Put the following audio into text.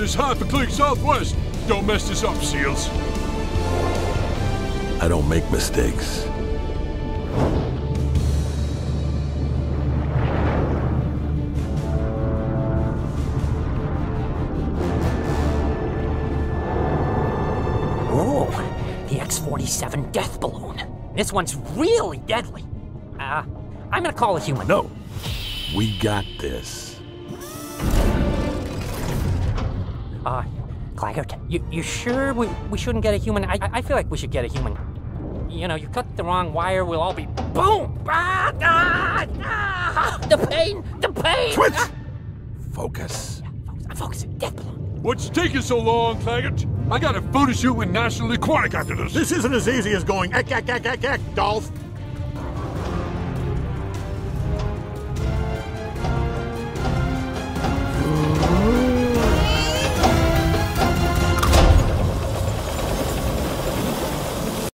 is half a click southwest. Don't mess this up, SEALs. I don't make mistakes. Oh, the X-47 death balloon. This one's really deadly. I'm gonna call a human. No. We got this. Claggart, you sure we shouldn't get a human? I feel like we should get a human. You know, you cut the wrong wire, we'll all be boom! The pain! The pain! Switch! Focus. I'm focusing. Death balloon. What's taking so long, Claggart? I got a photo shoot with National Aquatic after this. This isn't as easy as going, Dolph.